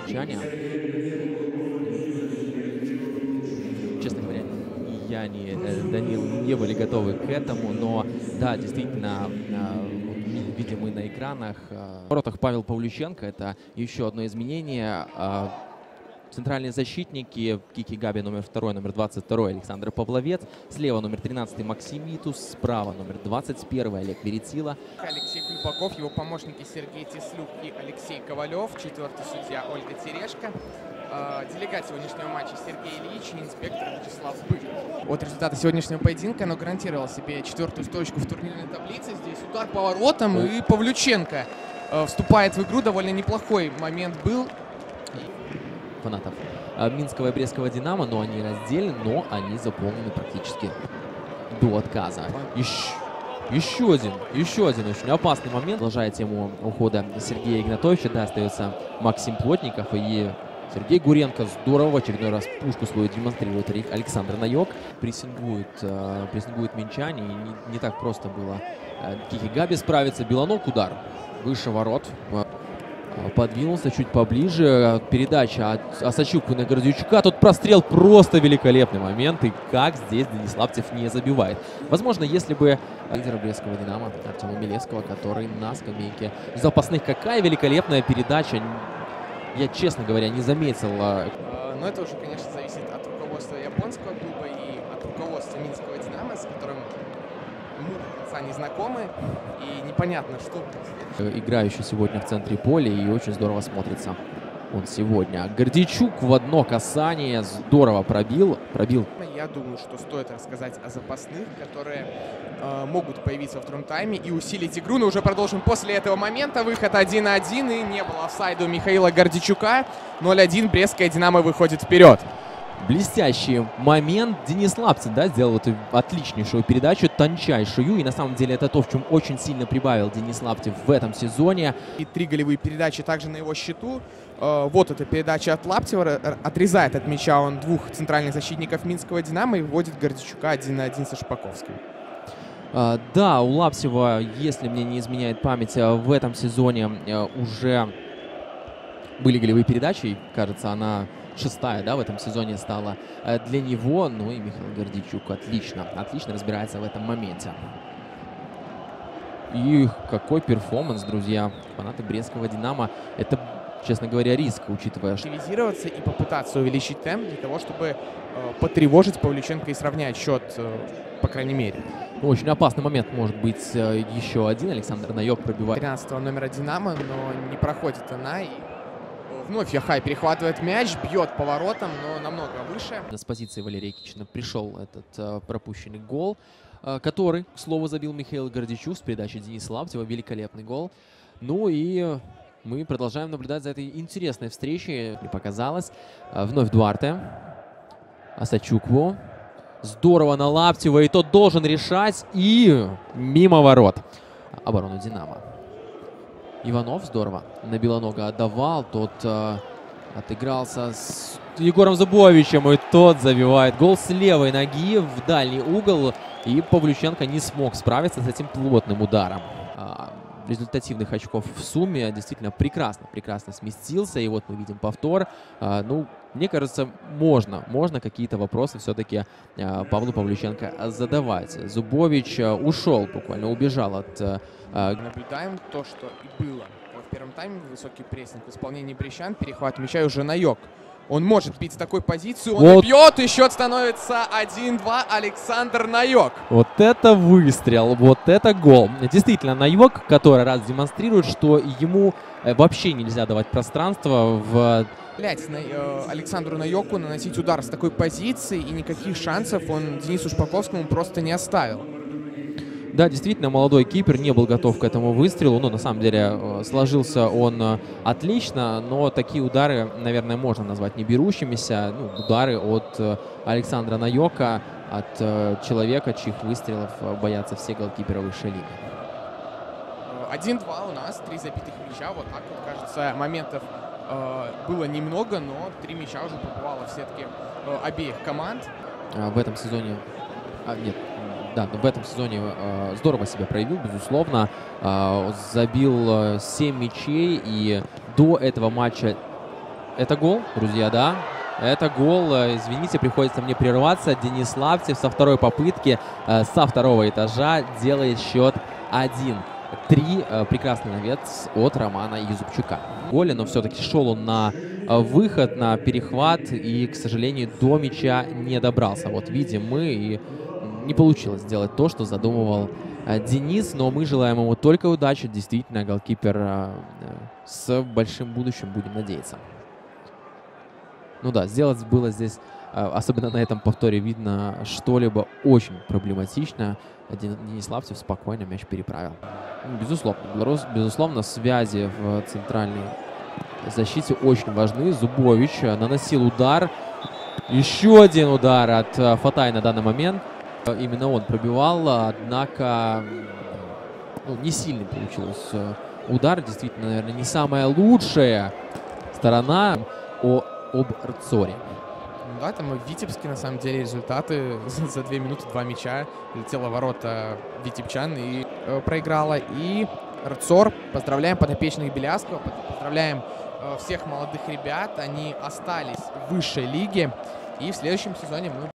Чане. Честно говоря, и я, ни Данил не были готовы к этому, но да, действительно, видим мы на экранах. В воротах Павел Павлюченко — это еще одно изменение. Центральные защитники: Кики Габи номер 2, номер 22 Александр Павловец. Слева номер 13 Максим Митус. Справа номер 21 Олег Веретила. Алексей Кульпаков, его помощники Сергей Теслюк и Алексей Ковалев. Четвертый судья Ольга Терешко. Делегат сегодняшнего матча Сергей Ильич и инспектор Вячеслав Быков. От результата сегодняшнего поединка оно гарантировало себе четвертую строчку в турнирной таблице. Здесь удар по воротам, и Павлюченко вступает в игру. Довольно неплохой момент был. Фанатов Минского и Брестского «Динамо», но они раздельны, но они заполнены практически до отказа. Еще один очень опасный момент. Продолжая тему ухода Сергея Игнатовича, да, остается Максим Плотников и Сергей Гуренко. Здорово в очередной раз пушку свою демонстрирует Александр Наёк. Прессингует минчане, и не так просто было Кики Габи справиться. Белоног, удар выше ворот. Подвинулся чуть поближе. Передача от Осадчук на Гордичука. Тот прострел, просто великолепный момент. И как здесь Дениславцев не забивает. Возможно, если бы лидера Брестского «Динамо» Артема Милевского, который на скамейке запасных. Какая великолепная передача. Я, честно говоря, не заметил. Но это уже, конечно, зависит от руководства японского клуба и от руководства Минского «Динамо», с которым мы до конца не знакомы. И непонятно, что... Играющий сегодня в центре поля, и очень здорово смотрится он сегодня. Гордичук в одно касание здорово пробил. Я думаю, что стоит рассказать о запасных, которые могут появиться во втором тайме и усилить игру. Но уже продолжим после этого момента. Выход 1-1, и не было офсайда у Михаила Гордичука. 0-1, Брестская «Динамо» выходит вперед. Блестящий момент. Дениславцев, да, сделал эту отличнейшую передачу, тончайшую. И на самом деле это то, в чем очень сильно прибавил Дениславцев в этом сезоне. И 3 голевые передачи также на его счету. Вот эта передача от Лаптева. Отрезает от мяча он двух центральных защитников Минского «Динамо» и вводит Гордичука 1-1 со Шпаковским. Да, у Лаптева, если мне не изменяет память, в этом сезоне уже были голевые передачи. И, кажется, она... 6-я, да, в этом сезоне стала для него. Ну и Михаил Гордичук отлично разбирается в этом моменте. И какой перформанс, друзья, фанаты Брестского «Динамо». Это, честно говоря, риск, учитывая, что... Активизироваться и попытаться увеличить темп для того, чтобы потревожить Павлюченко и сравнять счет, по крайней мере. Очень опасный момент может быть еще один. Александр Наёк пробивает. 13-го номера «Динамо», но не проходит она. И вновь Яхай перехватывает мяч, бьет по воротам, но намного выше. С позиции Валерия Кичина пришел этот пропущенный гол, который, к слову, забил Михаил Гордичук с передачи Дениславцева. Великолепный гол. Ну и мы продолжаем наблюдать за этой интересной встречей. Не показалось. Вновь Дуарте. Осадчукву. Здорово на Лаптева, и тот должен решать. И мимо ворот оборону «Динамо». Иванов здорово на Белонога отдавал. Тот отыгрался с Егором Зубовичем, и тот забивает гол с левой ноги в дальний угол. И Павлюченко не смог справиться с этим плотным ударом. Результативных очков в сумме действительно прекрасно сместился. И вот мы видим повтор. Ну, мне кажется, можно какие-то вопросы все-таки Павлу Павлюченко задавать. Зубович ушел, буквально убежал от... Наблюдаем то, что и было в первом тайме. Высокий прессинг в исполнении брестчан. Перехват мяча, и уже Наёк. Он может бить с такой позиции. Он вот. Бьет, и счет становится 1-2. Александр Наёк. Вот это выстрел, вот это гол. Действительно, Наёк который раз демонстрирует, что ему вообще нельзя давать пространство в... Александру Наёку наносить удар с такой позиции, и никаких шансов он Денису Шпаковскому просто не оставил. Да, действительно, молодой кипер не был готов к этому выстрелу. Ну, на самом деле, сложился он отлично, но такие удары, наверное, можно назвать неберущимися. Ну, удары от Александра Наёка, от человека, чьих выстрелов боятся все голкиперы высшей лиги. 1-2 у нас, 3 забитых мяча. Вот так вот, кажется, моментов было немного, но 3 мяча уже побывало в сетке обеих команд. В этом сезоне... Нет. Да, в этом сезоне здорово себя проявил, безусловно. Забил 7 мячей, и до этого матча Это гол, друзья, да? Это гол. Извините, приходится мне прерваться. Денис Лаптев со второй попытки, со второго этажа делает счет 1-3. Прекрасный навес от Романа Юзупчука. Голе, но все-таки шел он на выход, на перехват и, к сожалению, до мяча не добрался. Вот видим мы, и не получилось сделать то, что задумывал Денис, но мы желаем ему только удачи. Действительно, голкипер с большим будущим, будем надеяться. Ну да, сделать было здесь, особенно на этом повторе, видно что-либо очень проблематично. Денис Лаптев спокойно мяч переправил. Безусловно, безусловно, связи в центральной защите очень важны. Зубович наносил удар. Еще один удар от Фатай на данный момент. Именно он пробивал, однако не сильный получился удар. Действительно, наверное, не самая лучшая сторона об Рцоре. Да, там и в Витебске, на самом деле, результаты за 2 минуты 2 мяча. Летела в ворота витебчан и проиграла. И Рцор, поздравляем подопечных Белявского, поздравляем всех молодых ребят. Они остались в высшей лиге. И в следующем сезоне мы